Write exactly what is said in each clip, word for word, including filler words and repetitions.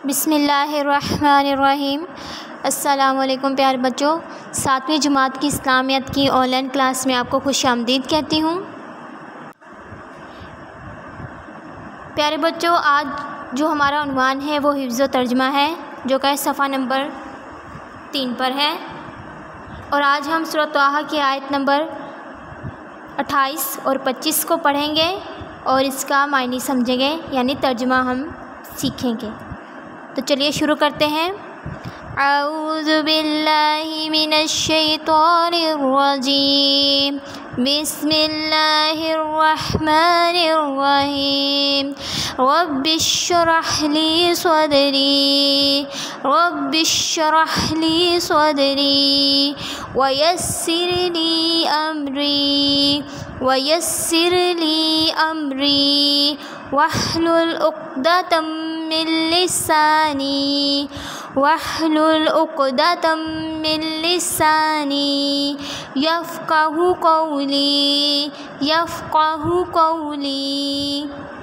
بسم اللہ الرحمن الرحیم۔ السلام علیکم پیارے بچوں، ساتویں جماعت کی اسلامیات کی آن لائن کلاس میں آپ کو خوش آمدید کہتی ہوں۔ پیارے بچوں، آج جو ہمارا عنوان ہے وہ حفظ و ترجمہ ہے، جو کہ صفحہ نمبر تین پر ہے، اور آج ہم سورۃ طٰہٰ کی آیت نمبر اٹھائیس اور پچیس کو پڑھیں گے اور اس کا معنی سمجھیں گے، یعنی ترجمہ ہم سیکھیں گے۔ تو چلیے شروع کرتے ہیں۔ اعوذ باللہ من الشیطان الرجیم، بسم اللہ الرحمن الرحیم۔ رب اشرح لی صدری رب اشرح لی صدری ویسر لی امری ویسر لی امری واحلل عقدۃ من لسانی واحلل عقدۃ من لسانی یفقہوا قولی یفقہوا قولی۔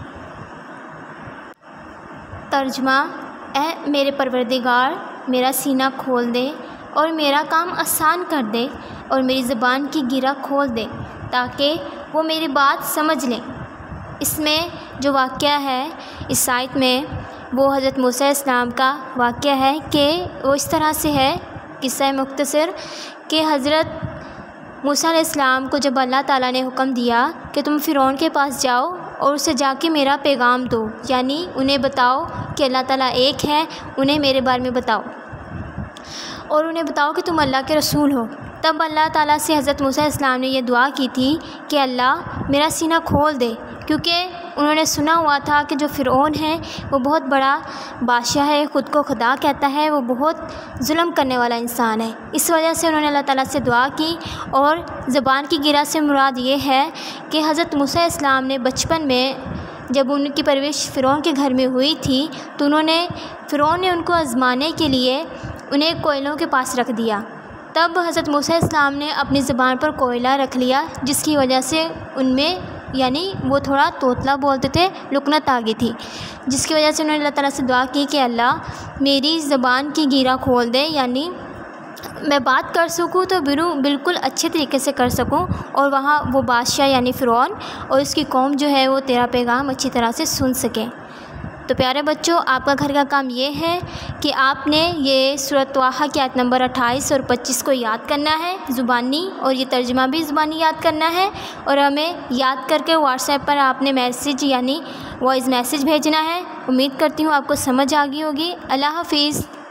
ترجمہ: اے میرے پروردگار، میرا سینہ کھول دے اور میرا کام آسان کر دے، اور میری زبان کی گرہ کھول دے تاکہ وہ میری بات سمجھ لیں۔ اس میں جو واقعہ ہے اس آیت میں، وہ حضرت موسیٰ علیہ السلام کا واقعہ ہے کہ وہ اس طرح سے ہے، قصہ مختصر، کہ حضرت موسیٰ علیہ السلام کو جب اللہ تعالیٰ نے حکم دیا کہ تم فرعون کے پاس جاؤ اور اسے جا کے میرا پیغام دو، یعنی انہیں بتاؤ کہ اللہ تعالیٰ ایک ہے، انہیں میرے بارے میں بتاؤ اور انہیں بتاؤ کہ تم اللہ کے رسول ہو، تب اللہ تعالیٰ سے حضرت موسیٰ علیہ السلام نے یہ دعا کی تھی کہ اللہ میرا سینہ کھول دے، کیونکہ انہوں نے سنا ہوا تھا کہ جو فرعون ہے وہ بہت بڑا بادشاہ ہے، خود کو خدا کہتا ہے، وہ بہت ظلم کرنے والا انسان ہے۔ اس وجہ سے انہوں نے اللہ تعالیٰ سے دعا کی، اور زبان کی گرہ سے مراد یہ ہے کہ حضرت موسیٰ علیہ السلام نے بچپن میں جب ان کی پرورش فرعون کے گھر میں ہوئی تھی تو انہوں نے فرعون نے ان کو آزمانے کے لیے انہیں کوئلوں کے پاس رکھ دیا، تب حضرت موسیٰ علیہ السلام نے اپنی زبان پر کوئلہ رکھ لیا، جس کی وجہ سے ان میں یعنی وہ تھوڑا توتلا بولتے تھے، لکنت آ گئی تھی، جس کی وجہ سے انہوں نے اللہ تعالیٰ سے دعا کی کہ اللہ میری زبان کی گرہ کھول دے، یعنی میں بات کر سکوں تو بالکل اچھے طریقے سے کر سکوں، اور وہاں وہ بادشاہ یعنی فرعون اور اس کی قوم جو ہے وہ تیرا پیغام اچھی طرح سے سن سکیں۔ تو پیارے بچوں، آپ کا گھر کا کام یہ ہے کہ آپ نے یہ سورۃ طٰہٰ کی آیت نمبر اٹھائیس اور پچیس کو یاد کرنا ہے زبانی، اور یہ ترجمہ بھی زبانی یاد کرنا ہے، اور ہمیں یاد کر کے واٹس ایپ پر آپ نے میسیج یعنی وائس میسیج بھیجنا ہے۔ امید کرتی ہوں آپ کو سمجھ آ گئی ہوگی۔ اللہ حافظ۔